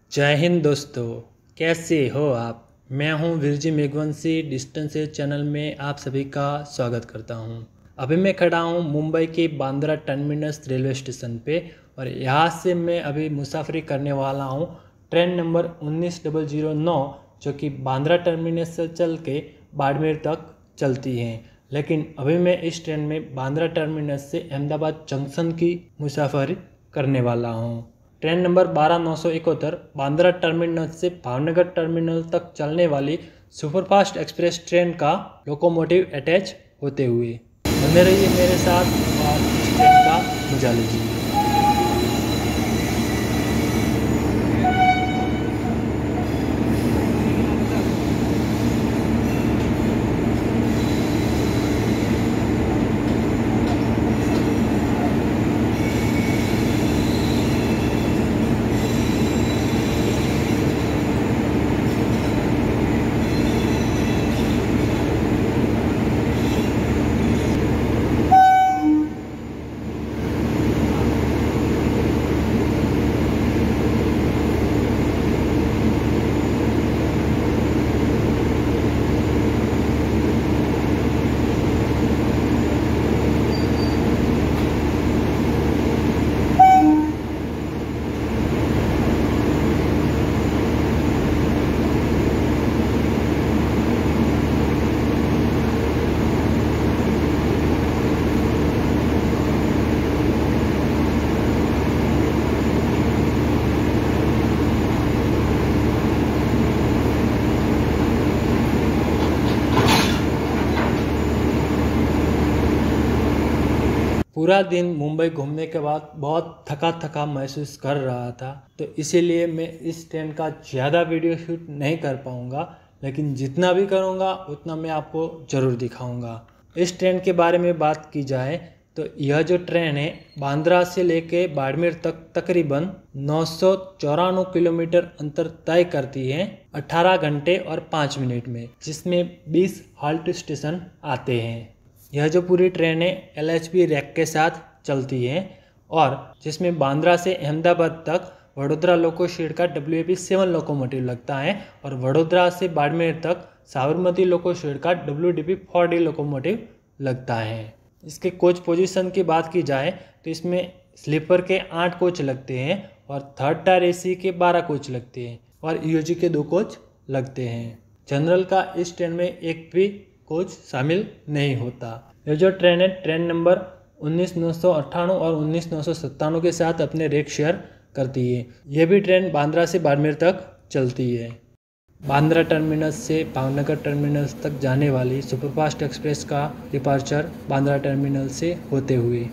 जय हिंद दोस्तों, कैसे हो आप। मैं हूं विरजी मेघवंशी। डिस्टेंस चैनल में आप सभी का स्वागत करता हूं। अभी मैं खड़ा हूं मुंबई के बांद्रा टर्मिनस रेलवे स्टेशन पे और यहां से मैं अभी मुसाफरी करने वाला हूं ट्रेन नंबर 19009 जो कि बांद्रा टर्मिनस से चल के बाड़मेर तक चलती है। लेकिन अभी मैं इस ट्रेन में बांद्रा टर्मिनस से अहमदाबाद जंक्शन की मुसाफरी करने वाला हूं। ट्रेन नंबर 12971 बांद्रा टर्मिनस से भावनगर टर्मिनल तक चलने वाली सुपरफास्ट एक्सप्रेस ट्रेन का लोकोमोटिव अटैच होते हुए बने रहिए मेरे साथ और इस ट्रेन का मजा लीजिए। पूरा दिन मुंबई घूमने के बाद बहुत थका थका महसूस कर रहा था, तो इसीलिए मैं इस ट्रेन का ज़्यादा वीडियो शूट नहीं कर पाऊँगा, लेकिन जितना भी करूँगा उतना मैं आपको ज़रूर दिखाऊँगा। इस ट्रेन के बारे में बात की जाए तो यह जो ट्रेन है बांद्रा से लेके बाड़मेर तक तकरीबन 994 किलोमीटर अंतर तय करती है 18 घंटे और 5 मिनट में, जिसमें 20 हाल्ट स्टेशन आते हैं। यह जो पूरी ट्रेन है LHB रैक के साथ चलती है और जिसमें बांद्रा से अहमदाबाद तक वडोदरा लोको शेड का WAP-7 लोकोमोटिव लगता है और वडोदरा से बाड़मेर तक साबरमती लोको शेड का WDP-4D लोकोमोटिव लगता है। इसके कोच पोजीशन की बात की जाए तो इसमें स्लीपर के 8 कोच लगते हैं और थर्ड टायर AC के 12 कोच लगते हैं और EOG के 2 कोच लगते हैं। जनरल का इस ट्रेन में एक भी कोच शामिल नहीं होता। यह जो ट्रेन है ट्रेन नंबर 19998 और 19997 के साथ अपने रेक शेयर करती है। यह भी ट्रेन बांद्रा से बाड़मेर तक चलती है। बांद्रा टर्मिनस से भावनगर टर्मिनस तक जाने वाली सुपरफास्ट एक्सप्रेस का डिपार्चर बांद्रा टर्मिनल से होते हुए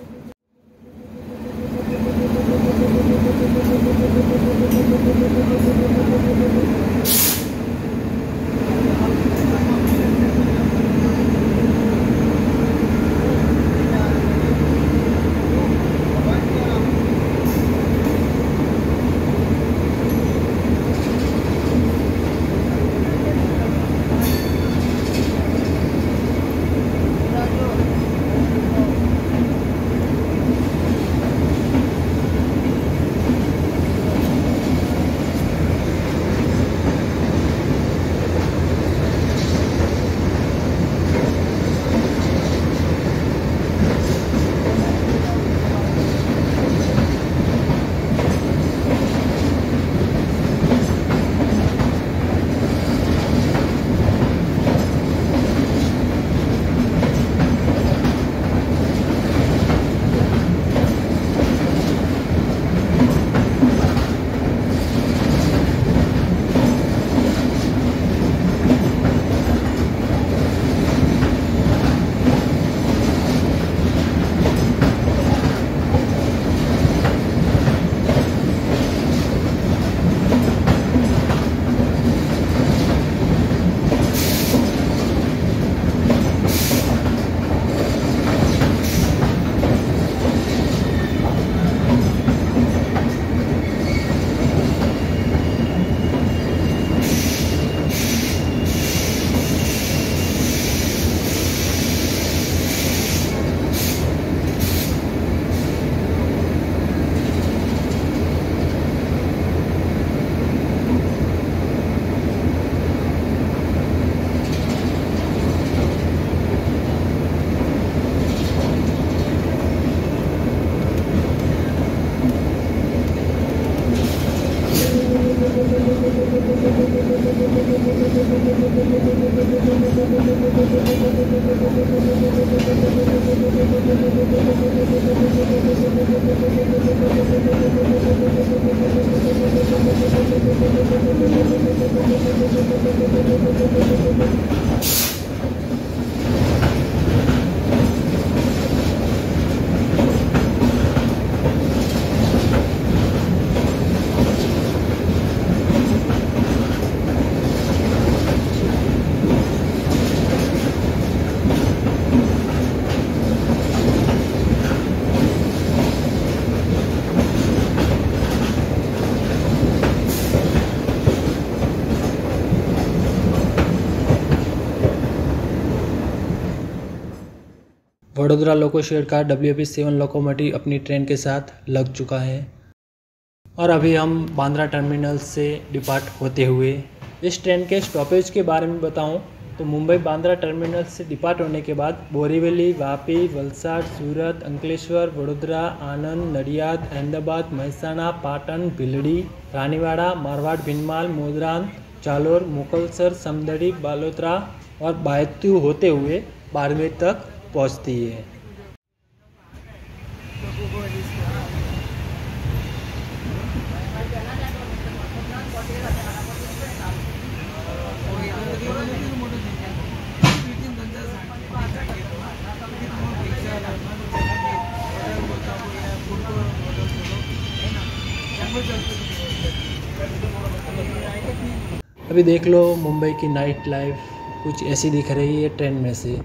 वडोदरा लोको शेड का WP7 लोकोमोटिव अपनी ट्रेन के साथ लग चुका है और अभी हम बांद्रा टर्मिनल से डिपार्ट होते हुए इस ट्रेन के स्टॉपेज के बारे में बताऊं तो मुंबई बांद्रा टर्मिनल से डिपार्ट होने के बाद बोरीवली, वापी, वलसाड, सूरत, अंकलेश्वर, वडोदरा, आनंद, नडियाद, अहमदाबाद, महसाणा, पाटन, भिलड़ी, रानीवाड़ा, मारवाड़, भिनमाल, मोदरान, जालोर, मोकलसर, समदड़ी, बालोतरा और बायतू होते हुए बाड़मेर तक पहुंचती है। अभी देख लो मुंबई की नाइट लाइफ कुछ ऐसी दिख रही है ट्रेन में से।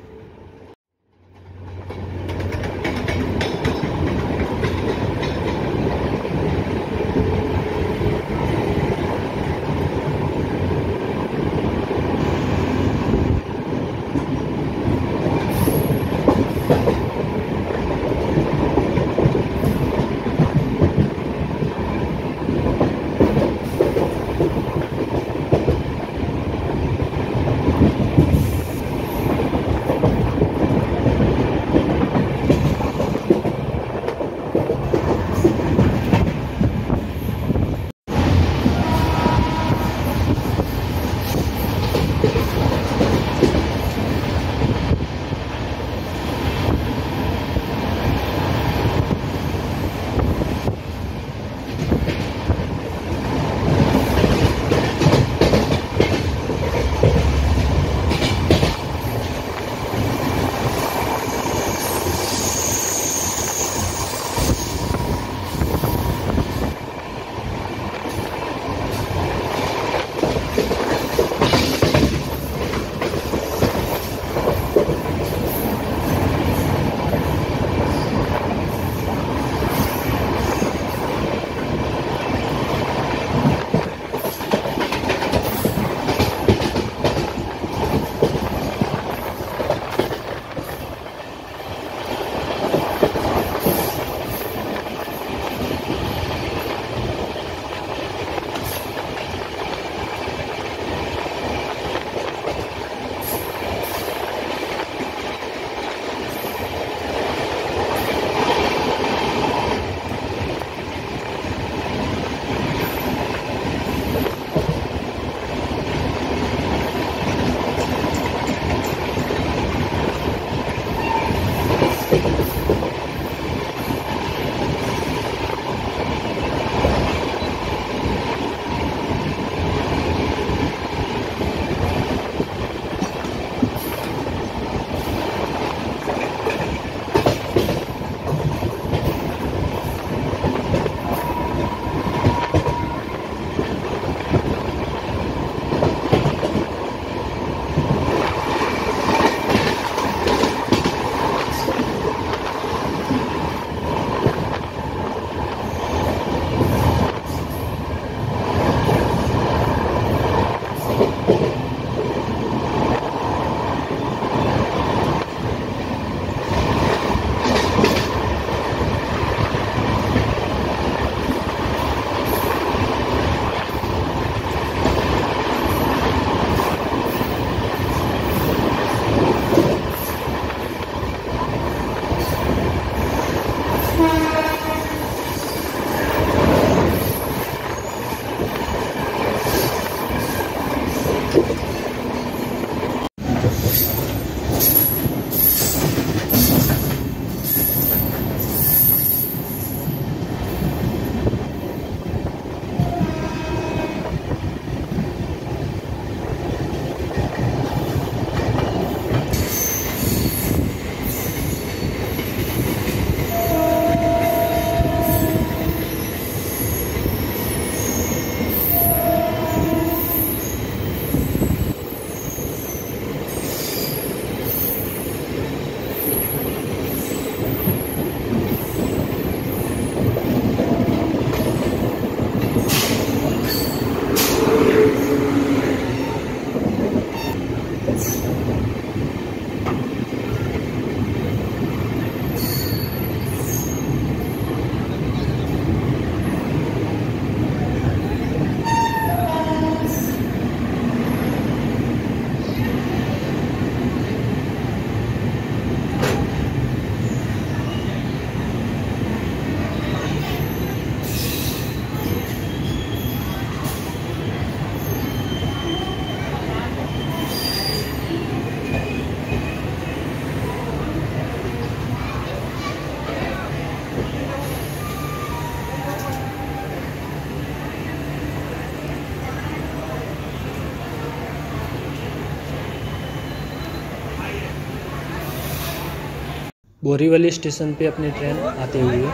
बोरीवली स्टेशन पे अपनी ट्रेन आते हुए।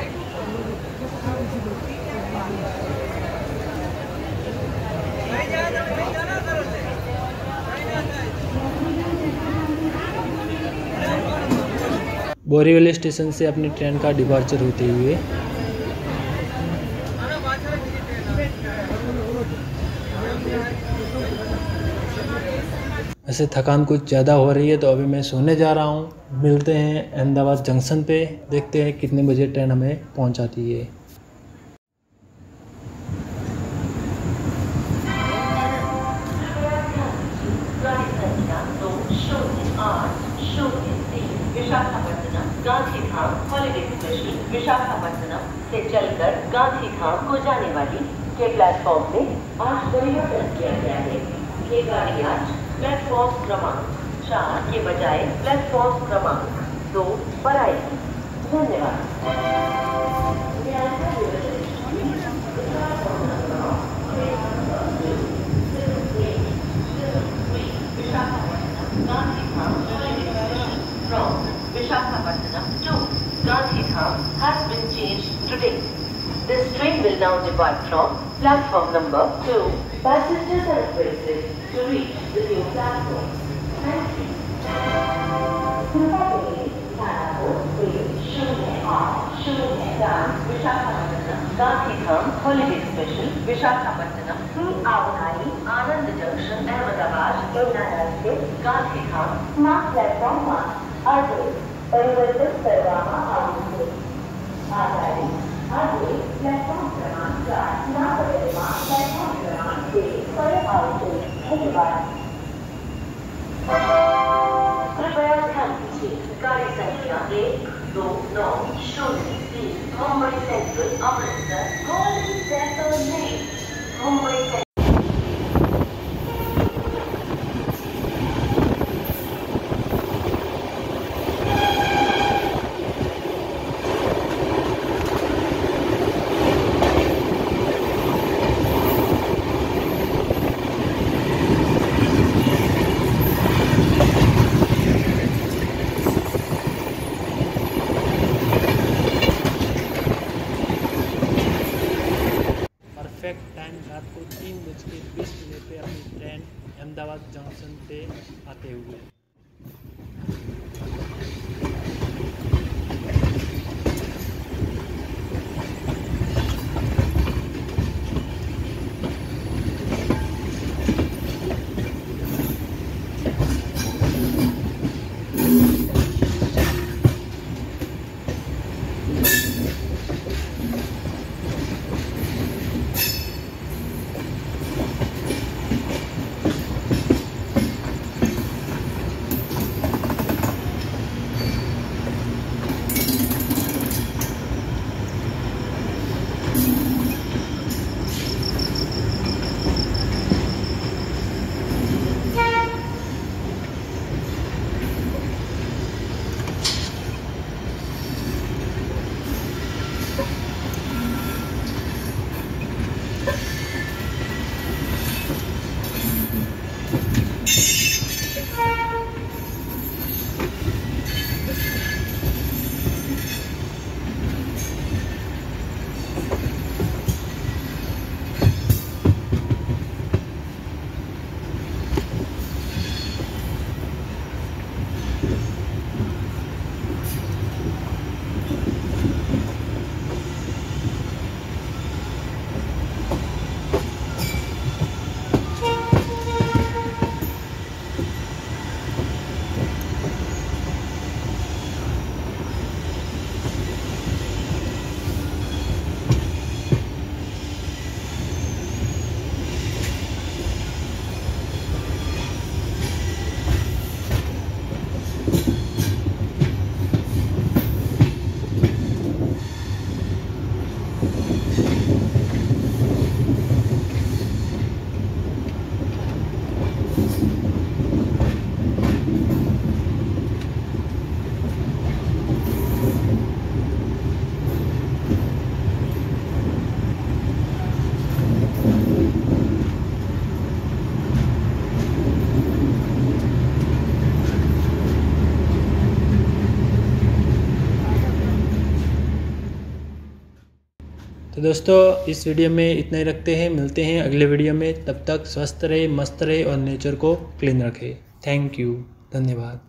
बोरीवली स्टेशन से अपनी ट्रेन का डिपार्चर होते हुए। ऐसे थकान कुछ ज़्यादा हो रही है तो अभी मैं सोने जा रहा हूँ। मिलते हैं अहमदाबाद जंक्शन पे, देखते हैं कितने बजे ट्रेन हमें पहुँचाती है। विशाखापट्टनम गांधीधाम हॉलिडे स्पेशल विशाखापट्टनम से चलकर गांधीधाम को जाने वाली के प्लेटफॉर्म में आज परिवर्तन किया गया है। ये गाड़ी आज प्लेटफॉर्म क्रमांक 4 के बजाय प्लेटफॉर्म क्रमांक 2 पर आएगी। धन्यवाद। From Visakhapatnam to Gandhidham has been changed today. This train will now depart from platform number 2. Passengers are requested to reach the new platform. Thank you. Gandhidham Holiday Special Visakhapatnam આવનારી આનંદ junction Ahmedabad એમના રસ્તે ગાંધીધામના પ્લેટફોર્મમાં આજે પરિવર્તન કરવામાં આવ્યું છે। આ ગાડી આજે પ્લેટફોર્મ ક્રમાંક 4ના બદલેમાં પ્લેટફોર્મ ક્રમાંક 2 પર આવશે। ધન્યવાદ। कृपया ध्यान दीजिए, गाड़ी संख्या 1290 Mumbai Central Amritsar Golden Temple लेन मुंबई सेंट्रल। परफेक्ट टाइम रात को 3:20 पे अपनी ट्रेन अहमदाबाद जंक्शन पे आते हुए। तो दोस्तों इस वीडियो में इतना ही रखते हैं, मिलते हैं अगले वीडियो में। तब तक स्वस्थ रहे, मस्त रहे और नेचर को क्लीन रखें। थैंक यू, धन्यवाद।